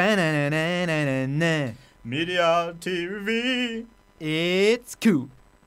Ba-na-na-na-na-na. Media TV. It's cool.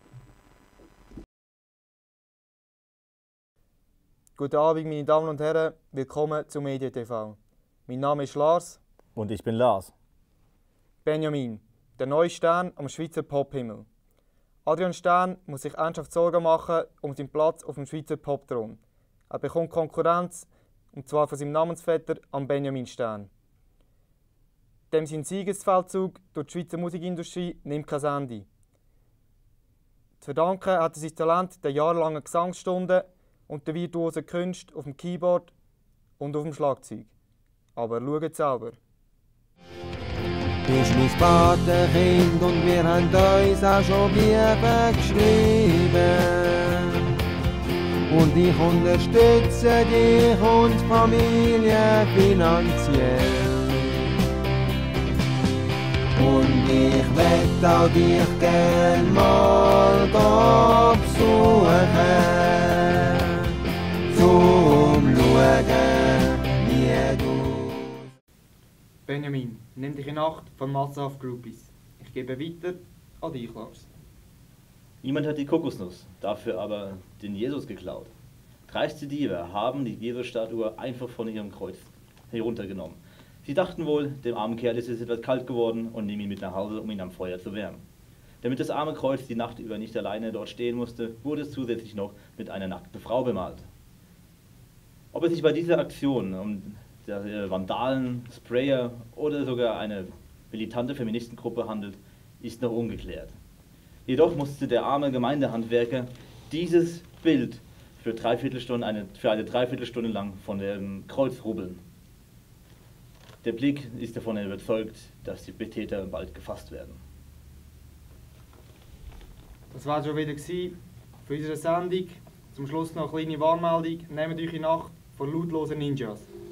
Guten Abend, meine Damen und Herren. Willkommen zu Media TV. Mein Name ist Lars. Und ich bin Lars. Benjamin, der neue Stern am Schweizer Pophimmel. Adrian Stern muss sich ernsthaft Sorgen machen um seinen Platz auf dem Schweizer Popthron. Er bekommt Konkurrenz, und zwar von seinem Namensvetter am Benjamin Stern. Dem sein Siegesfeldzug durch die Schweizer Musikindustrie nimmt kein Ende. Zu verdanken hat er sein Talent der jahrelangen Gesangsstunden und der virtuosen Künste auf dem Keyboard und auf dem Schlagzeug. Aber schaut selber. Du bist mein Patenkind und wir haben uns auch schon Briefe geschrieben. Und ich unterstütze dich und die Familie finanziell. Und ich möchte auch dich gern mal da besuchen, zum Schauen, wie du... Benjamin, nimm dich in Acht von massenhaft Groupies. Ich gebe weiter an dich, Lars. Niemand hat die Kokosnuss, dafür aber den Jesus geklaut. Dreiste Diebe haben die Jesus-Statue einfach von ihrem Kreuz heruntergenommen. Sie dachten wohl, dem armen Kerl ist es etwas kalt geworden und nehmen ihn mit nach Hause, um ihn am Feuer zu wärmen. Damit das arme Kreuz die Nacht über nicht alleine dort stehen musste, wurde es zusätzlich noch mit einer nackten Frau bemalt. Ob es sich bei dieser Aktion um Vandalen, Sprayer oder sogar eine militante Feministengruppe handelt, ist noch ungeklärt. Jedoch musste der arme Gemeindehandwerker dieses Bild für eine Dreiviertelstunde lang von dem Kreuz rubbeln. Der Blick ist davon überzeugt, dass die Betäter bald gefasst werden. Das war schon wieder für unsere Sendung. Zum Schluss noch eine kleine Warnmeldung. Nehmt euch in Acht vor lautlosen Ninjas.